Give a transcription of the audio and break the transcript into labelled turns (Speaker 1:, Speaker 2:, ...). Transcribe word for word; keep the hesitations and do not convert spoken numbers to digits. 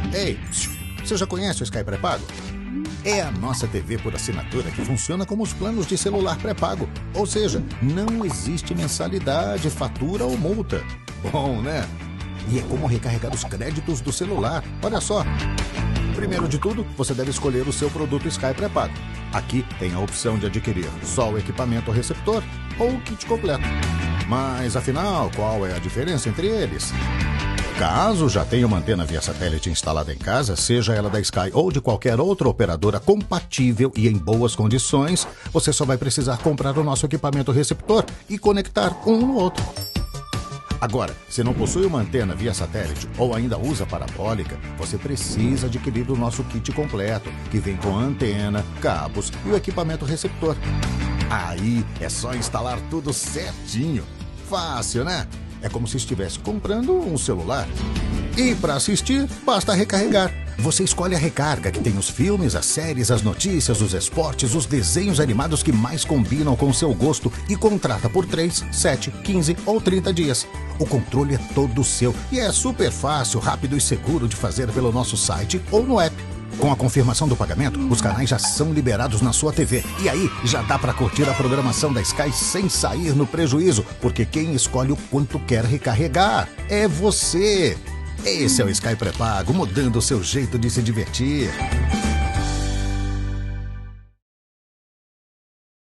Speaker 1: Ei, você já conhece o Sky pré-pago? É a nossa T V por assinatura que funciona como os planos de celular pré-pago. Ou seja, não existe mensalidade, fatura ou multa. Bom, né? E é como recarregar os créditos do celular. Olha só. Primeiro de tudo, você deve escolher o seu produto Sky pré-pago. Aqui tem a opção de adquirir só o equipamento receptor ou o kit completo. Mas afinal, qual é a diferença entre eles? Caso já tenha uma antena via satélite instalada em casa, seja ela da Sky ou de qualquer outra operadora compatível e em boas condições, você só vai precisar comprar o nosso equipamento receptor e conectar um no outro. Agora, se não possui uma antena via satélite ou ainda usa parabólica, você precisa adquirir o nosso kit completo, que vem com a antena, cabos e o equipamento receptor. Aí é só instalar tudo certinho. Fácil, né? É como se estivesse comprando um celular. E para assistir, basta recarregar. Você escolhe a recarga que tem os filmes, as séries, as notícias, os esportes, os desenhos animados que mais combinam com o seu gosto e contrata por três, sete, quinze ou trinta dias. O controle é todo seu e é super fácil, rápido e seguro de fazer pelo nosso site ou no app. Com a confirmação do pagamento, os canais já são liberados na sua T V. E aí, já dá para curtir a programação da Sky sem sair no prejuízo, porque quem escolhe o quanto quer recarregar é você. Esse é o Sky pré-pago, mudando o seu jeito de se divertir.